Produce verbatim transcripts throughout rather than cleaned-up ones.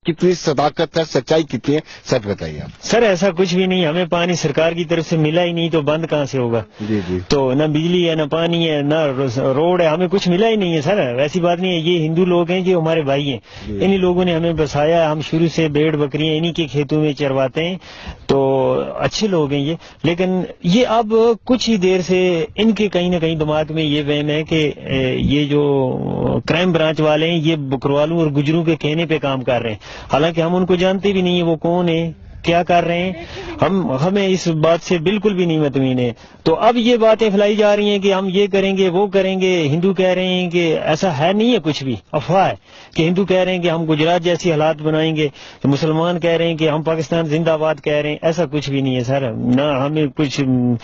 کتنی صداقت ہے، سچائی کتنی ہے، سچ بتائیے آپ. سر ایسا کچھ بھی نہیں، ہمیں پانی سرکار کی طرف سے ملا ہی نہیں تو بند کہاں سے ہوگا. جی جی. تو نہ بجلی ہے، نہ پانی ہے، نہ روڈ ہے، ہمیں کچھ ملا ہی نہیں ہے سر. ویسی بات نہیں ہے، یہ ہندو لوگ ہیں جو ہمارے بھائی ہیں، انہی لوگوں نے ہمیں بسایا. ہم شروع سے بھیڑ بکریاں انہی کے کھیتوں میں چرواتے ہیں، تو اچھے لوگ ہیں یہ. لیکن یہ اب کچھ ہی دیر سے ان کے کہیں نہ کہیں دماغ میں یہ وہم ہے کہ یہ جو کرائم برانچ والے ہیں یہ بکروالوں اور گجروں کے کہنے پہ کام کر رہے ہیں. حالانکہ ہم ان کو جانتے بھی نہیں ہیں وہ کون ہیں، کیا کر رہے ہیں. ہم ہمیں اس بات سے بالکل بھی نہیں مطمئن ہے. تو اب یہ باتیں پھیلائی جا رہی ہیں کہ ہم یہ کریں گے وہ کریں گے. ہندو کہہ رہے ہیں کہ ایسا ہے نہیں ہے، کچھ بھی افواہ ہے کہ ہندو کہہ رہے ہیں کہ ہم گجرات جیسی حالات بنائیں گے، مسلمان کہہ رہے ہیں کہ ہم پاکستان زندہ آباد کہہ رہے ہیں. ایسا کچھ بھی نہیں ہے سر. نہ ہمیں کچھ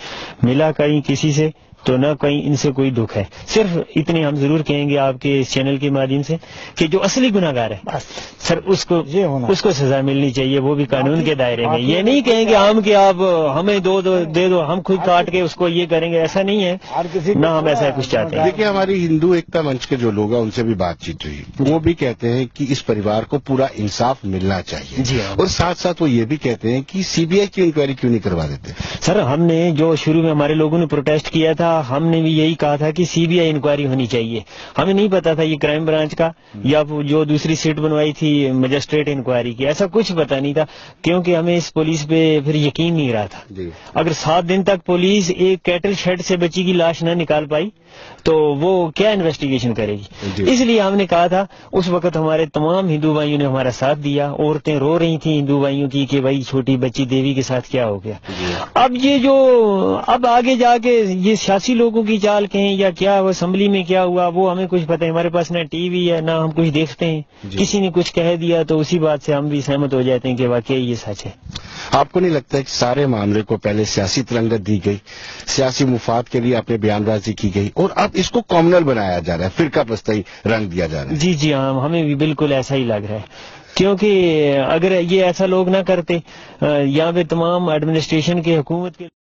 ملا کہیں کسی سے، تو نہ کہیں ان سے کوئی دکھ ہے. صرف اتنے ہم ضرور کہیں گے آپ کے اس چینل کے مادھیم سے کہ جو اصلی گناہ گار ہے سر اس کو اس کو سزا ملنی چاہیے، وہ بھی قانون کے دائرے میں. یہ نہیں کہیں گے ہم کہ آپ ہمیں دو دو دے دو، ہم خود کاٹ کے اس کو یہ کریں گے. ایسا نہیں ہے، نہ ہم ایسا کچھ چاہتے ہیں. دیکھیے ہماری ہندو ایکتا منچ کے جو لوگ ہیں ان سے بھی بات چیت ہوئی، وہ بھی کہتے ہیں کہ اس پریوار کو پورا انصاف ملنا چاہیے. جی. اور ساتھ ساتھ وہ یہ بھی کہتے ہیں کہ سی بی آئی کی انکوائری کیوں نہیں کروا دیتے. سر ہم نے جو شروع میں ہمارے لوگوں نے پروٹیسٹ کیا تھا، ہم نے بھی یہی کہا تھا کہ سی بی آئی انکوائری ہونی چاہیے. ہمیں نہیں پتا تھا یہ کرائم برانچ کا یا جو دوسری سیٹ بنوائی تھی مجسٹریٹ انکوائری کی، ایسا کچھ پتا نہیں تھا، کیونکہ ہمیں اس پولیس پہ پھر یقین نہیں رہا تھا. جی. اگر سات دن تک پولیس ایک کیٹل شیڈ سے بچی کی لاش نہ نکال پائی تو وہ کیا انویسٹیگیشن کرے گی. جی. اس لیے ہم نے کہا تھا، اس وقت ہمارے تمام ہندو بھائیوں نے ہمارا ساتھ دیا. عورتیں رو رہی تھیں ہندو بھائیوں کی کہ بھائی چھوٹی بچی دیوی کے ساتھ کیا ہو گیا. جی. اب یہ جو اب آگے جا کے یہ سیاسی لوگوں کی چال کہیں یا کیا وہ اسمبلی میں کیا ہوا وہ ہمیں کچھ پتہ ہے. ہمارے پاس نہ ٹی وی ہے، نہ ہم کچھ دیکھتے ہیں. جی. کسی نے کچھ کہہ دیا تو اسی بات سے ہم بھی سہمت ہو جاتے ہیں کہ واقعی یہ سچ ہے. آپ کو نہیں لگتا ہے کہ سارے معاملے کو پہلے سیاسی ترنگت دی گئی، سیاسی مفاد کے لیے اپنے بیان بازی کی گئی، اور اب اس کو کامنل بنایا جا رہا ہے، فرقہ پرستئی رنگ دیا جا رہا ہے؟ جی جی ہاں، ہمیں بھی بالکل ایسا ہی لگ رہا ہے. کیونکہ اگر یہ ایسا لوگ نہ کرتے، یہاں پہ تمام ایڈمنسٹریشن کے حکومت کے